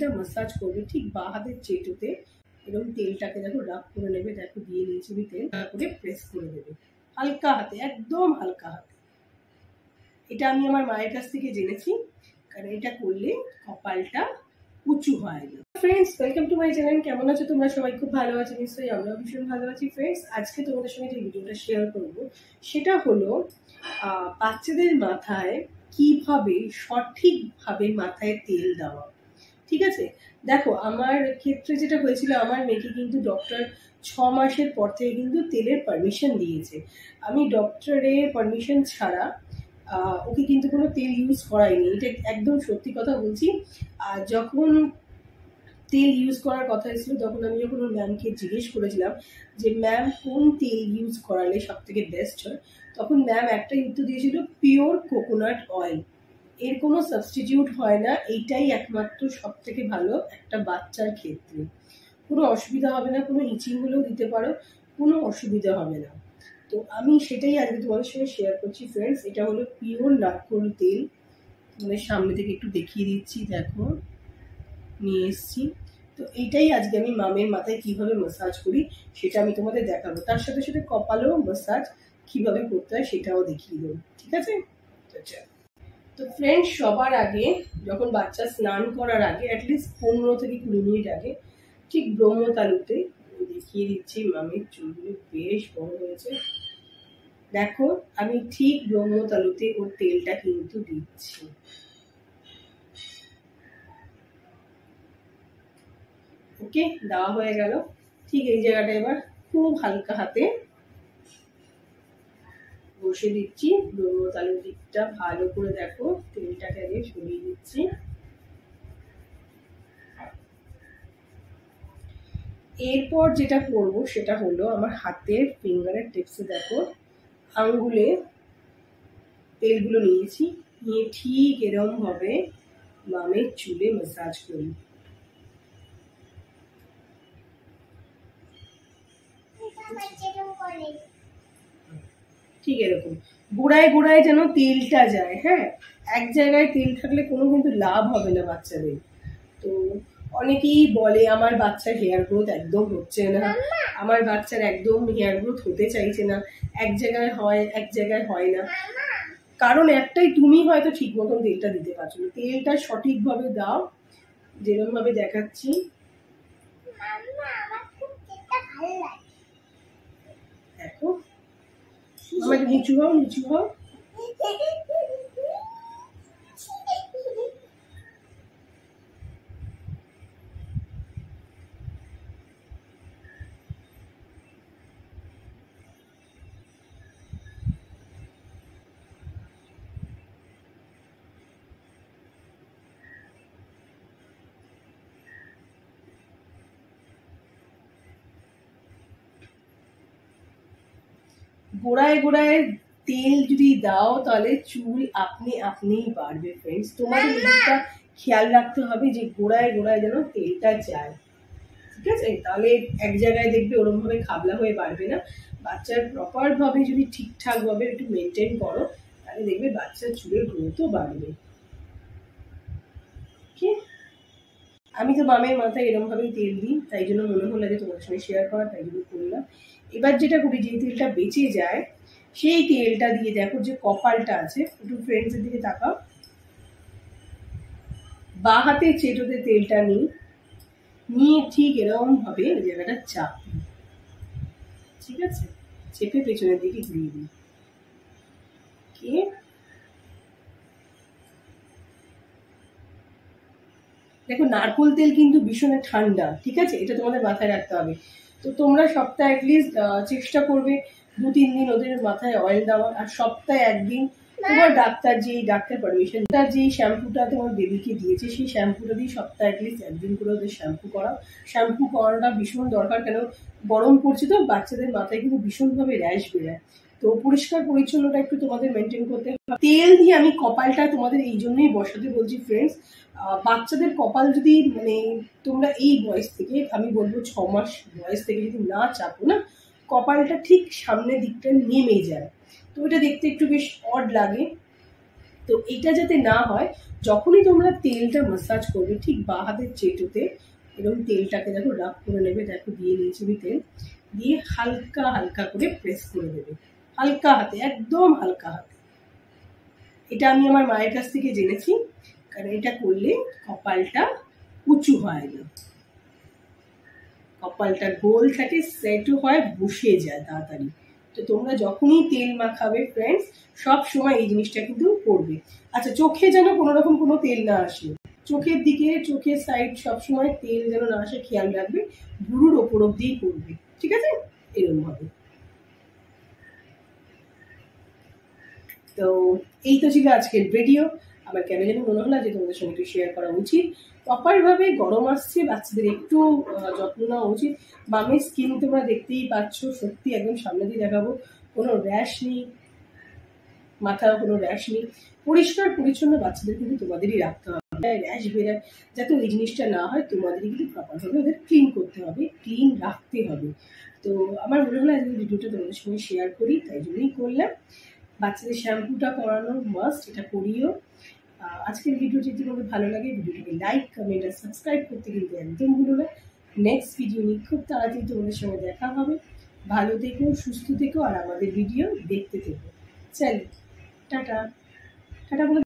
তেলটা মাসাজ করবে ঠিক বাঁ হাতের চেটোতে। এরকম তেলটাকে দেখো রাব করে নেবে, দেখো দিয়ে নিয়েছি আমি তেল, তারপরে প্রেস করে দেবে হালকা হাতে, একদম হালকা হাতে। এটা আমি আমার মায়ের কাছ থেকে জেনেছি, কারণ এটা করলে কপালটা উঁচু হয় না। Friends, welcome to my channel. কেমন আছো তোমরা সবাই? খুব ভালো আছো নিশ্চয়ই, আমরাও ভীষণ ভালো আছি। ফ্রেন্ডস, আজকে তোমাদের সঙ্গে যে ভিডিওটা শেয়ার করব সেটা হলো বাচ্চাদের মাথায় কিভাবে সঠিকভাবে মাথায় তেল দেওয়া। ঠিক আছে, দেখো আমার ক্ষেত্রে যেটা হয়েছিল, আমার মেয়েকে কিন্তু ডক্টর 6 মাসের পর থেকে কিন্তু তেলের পারমিশন দিয়েছে। আমি ডক্টরের পারমিশন ছাড়া ওকে কিন্তু কোনো তেল ইউজ করাইনি, এটা একদম সত্যি কথা বলছি। আর যখন তেল ইউজ করার কথা ছিল, তখন আমি যখন ওর ম্যামকে জিজ্ঞেস করেছিলাম যে ম্যাম কোন তেল ইউজ করালে সব থেকে বেস্ট হয়, তখন ম্যাম একটাই উত্তর দিয়েছিল, পিওর কোকোনাট অয়েল। এর কোনো সাবস্টিটিউট হয় না, এইটাই একমাত্র সব থেকে ভালো একটা বাচ্চার ক্ষেত্রে। কোনো অসুবিধা হবে না, কোনো ইচিং হলেও দিতে পারো, কোনো অসুবিধা হবে না। তো আমি সেটাই আজকে তোমাদের সঙ্গে শেয়ার করছি। ফ্রেন্ডস, এটা হলো পিওর নারকোল তেল। তোমাদের সামনে থেকে একটু দেখিয়ে দিচ্ছি, দেখো নিয়ে এসছি। তো এইটাই আজকে আমি মামের মাথায় কিভাবে ম্যাসাজ করি সেটা আমি তোমাদের দেখাবো, তার সাথে সাথে কপালেও ম্যাসাজ কিভাবে করতে হয় সেটাও দেখিয়ে দেবো। ঠিক আছে? তো ফ্রেন্ডস, সবার আগে যখন বাচ্চা স্নান করার আগে অ্যাটলিস্ট 15 থেকে 20 মিনিট আগে ঠিক ব্রহ্মতালুতে দেখিয়ে দিচ্ছি, মামের চুলগুলো বেশ বড় হয়েছে। দেখো আমি ঠিক ব্রহ্মতালুতে ওর তেলটা কিন্তু দিচ্ছি। ওকে, দেওয়া হয়ে গেল। ঠিক এই জায়গাটা এবার খুব হালকা হাতে বসে দিচ্ছি, ব্রহ্মতালুর দিকটা ভালো করে দেখো, তেলটাকে আগে সরিয়ে দিচ্ছি। এরপর যেটা করব সেটা হলো আমার হাতের ফিঙ্গারের টিপসে দেখো আঙ্গুলে তেলগুলো নিয়েছি, নিয়ে ঠিক এরকম ভাবে মামের চুলে ম্যাসাজ করি। ঠিক এরকম গোড়ায় গোড়ায় যেন তেলটা যায়। হ্যাঁ, এক জায়গায় তেল থাকলে কোনো কিন্তু লাভ হবে না বাচ্চাদের। তো অনেকেই বলে আমার বাচ্চার হেয়ার গ্রোথ একদম হচ্ছে না, আমার বাচ্চার একদম হেয়ার গ্রোথ হতে চাইছে না, এক জায়গায় হয় এক জায়গায় হয় না। কারণ একটাই, তুমি হয়তো ঠিক মতন তেলটা দিতে পারছো না। তেলটা সঠিকভাবে দাও, যেরকম ভাবে দেখাচ্ছি। দেখো আমাকে নিচু হও, নিচু হও। গোড়ায় গোড়ায় তেল যদি দাও তাহলে চুল আপনি আপনিই বাড়বে। ফ্রেন্ডস, তোমাদের এটা খেয়াল রাখতে হবে যে গোড়ায় গোড়ায় যেন তেলটা যায়। ঠিক আছে? তাহলে এক জায়গায় দেখবে ওরকম ভাবে খাবলা হয়ে বাড়বে না। বাচ্চার প্রপার ভাবে যদি ঠিকঠাক ভাবে একটু মেনটেন করো, তাহলে দেখবে বাচ্চার চুলের গ্রোথও বাড়বে। আমি তো মামের মাথায় এরকম ভাবেই তেল দিই, তাই জন্য মনে হলো যে তোমার সঙ্গে শেয়ার করা, তাই জন্য করলাম। এবার যেটা করি, যে তেলটা বেঁচে যায় সেই তেলটা দিয়ে দেখো যে কপালটা আছে, একটু ফ্রেন্ডসের দিকে তাকাও, বা হাতে চেটোতে তেলটা নিয়ে ঠিক এরকম ভাবে ওই জায়গাটা চাপ দিই। ঠিক আছে? চেপে পেছনের দিকে ঘুরিয়ে দিই। দেখো নারকোল তেল কিন্তু ভীষণ ঠান্ডা, ঠিক আছে? এটা তোমাদের মাথায় রাখতে হবে। তো তোমরা সপ্তাহে অ্যাটলিস্ট চেষ্টা করবে 2-3 দিন ওদের মাথায় অয়েল দেওয়ার, আর সপ্তাহে একদিন তোমার ডাক্তার পারমিশন, যেই শ্যাম্পুটা তোমার বেবিকে দিয়েছে সেই শ্যাম্পুটা দিয়ে সপ্তাহে অ্যাটলিস্ট একদিন করে ওদের শ্যাম্পু করাও। শ্যাম্পু করাটা ভীষণ দরকার, কেন গরম পড়ছে তো, বাচ্চাদের মাথায় কিন্তু ভীষণভাবে র্যাশ বেরোয়। তো পরিষ্কার পরিচ্ছন্নতা একটু তোমাদের মেনটেন করতে হবে। তেল দিয়ে আমি কপালটা তোমাদের এই জন্যই বসাতে বলছি। ফ্রেন্ডস, বাচ্চাদের কপাল যদি মানে তোমরা এই বয়স থেকে, আমি বলবো 6 মাস বয়স থেকে যদি না চাপো না, কপালটা ঠিক সামনের দিকটা নেমে যায়, তো এটা দেখতে একটু বেশ অড লাগে। তো এটা যাতে না হয়, যখনই তোমরা তেলটা ম্যাসাজ করবে ঠিক বাঁ হাতের চেটোতে এরকম তেলটাকে দেখো রাব করে নেবে, দেখো দিয়ে নিয়েছি আমি তেল, দিয়ে হালকা হালকা করে প্রেস করে দেবে, হালকা হাতে, একদম হালকা হাতে। এটা আমি আমার মায়ের কাছ থেকে জেনেছি, কারণ এটা করলে কপালটা উঁচু হয় না, কপালটা গোল থাকে, সেটও হয়, বসে যায় তাড়াতাড়ি। তো তোমরা যখনই তেল মাখাবে ফ্রেন্ডস, সব সময় এই জিনিসটা কিন্তু করবে। আচ্ছা, চোখে যেন কোনো রকম কোনো তেল না আসে, চোখের দিকে, চোখের সাইড সবসময় তেল যেন না আসে খেয়াল রাখবে, ভুরুর ওপর অব্দিই করবে, ঠিক আছে? এরকম ভাবে। তো এই তো ছিল আজকের ভিডিও। আমার কেন যেন মনে হলো যে তোমাদের সঙ্গে একটু শেয়ার করা উচিত। প্রপারভাবে গরম আসছে, বাচ্চাদের একটু যত্ন নেওয়া উচিত। মামের স্কিন তোমরা দেখতেই পাচ্ছ, সত্যি একদম সামনে দিয়ে দেখাবো, কোনো র্যাশ নেই, মাথাও কোনো র্যাশ নেই। পরিষ্কার পরিচ্ছন্ন বাচ্চাদের কিন্তু তোমাদেরই রাখতে হবে, র্যাশ বেরোয় যাতে ওই জিনিসটা না হয়, তোমাদেরই কিন্তু প্রপারভাবে ওদের ক্লিন করতে হবে, ক্লিন রাখতে হবে। তো আমার মনে হলো আজকে ভিডিওটা তোমাদের সঙ্গে শেয়ার করি, তাই জন্যই করলাম। বাচ্চাদের শ্যাম্পুটা করানো মাস্ট, এটা করিও। আজকের ভিডিওটি যদি তোমাদের ভালো লাগে, ভিডিওটিকে লাইক, কমেন্ট আর সাবস্ক্রাইব করতে কিন্তু একদম ভুলো না। নেক্সট ভিডিও নিয়ে খুব তাড়াতাড়ি তোমাদের সঙ্গে দেখা হবে। ভালো থেকো, সুস্থ থেকো, আর আমাদের ভিডিও দেখতে থেকো। চল, টাটা টাটা বলে